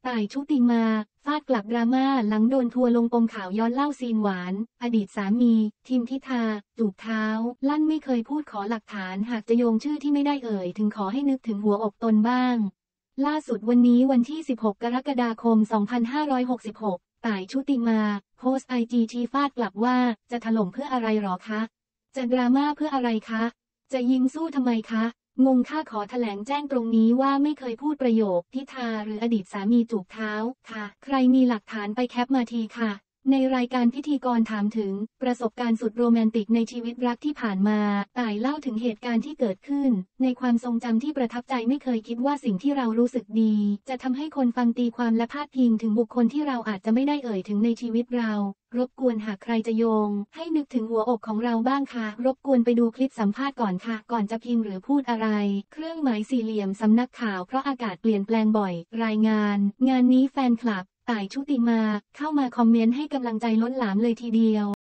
ต่ายชุติมาฟาดกลับดราม่าหลังโดนทัวร์ลงปมข่าวย้อนเล่าซีนหวานอดีตสามีทิมทิทาจูบเท้าลั่นไม่เคยพูดขอหลักฐานหากจะโยงชื่อที่ไม่ได้เอ่ยถึงขอให้นึกถึงหัวอกตนบ้างล่าสุดวันนี้วันที่16กรกฎาคม2566ต่ายชุติมาโพสต์ไอจีชี้ฟาดกลับว่าจะถล่มเพื่ออะไรหรอคะจะดราม่าเพื่ออะไรคะจะยิงสู้ทำไมคะงงค่าขอแถลงแจ้งตรงนี้ว่าไม่เคยพูดประโยคทิทาหรืออดีตสามีจูบเท้าค่ะใครมีหลักฐานไปแคปมาทีค่ะในรายการพิธีกรถามถึงประสบการณ์สุดโรแมนติกในชีวิตรักที่ผ่านมาต่ายเล่าถึงเหตุการณ์ที่เกิดขึ้นในความทรงจำที่ประทับใจไม่เคยคิดว่าสิ่งที่เรารู้สึกดีจะทำให้คนฟังตีความและพาดพิงถึงบุคคลที่เราอาจจะไม่ได้เอ่ยถึงในชีวิตเรารบกวนหากใครจะโยงให้นึกถึงหัวอกของเราบ้างค่ะรบกวนไปดูคลิปสัมภาษณ์ก่อนค่ะก่อนจะพิมพ์หรือพูดอะไรเครื่องหมายสี่เหลี่ยมสำนักข่าวเพราะอากาศเปลี่ยนแปลงบ่อยรายงานงานนี้แฟนคลับต่ายชุติมาเข้ามาคอมเมนต์ให้กำลังใจล้นหลามเลยทีเดียว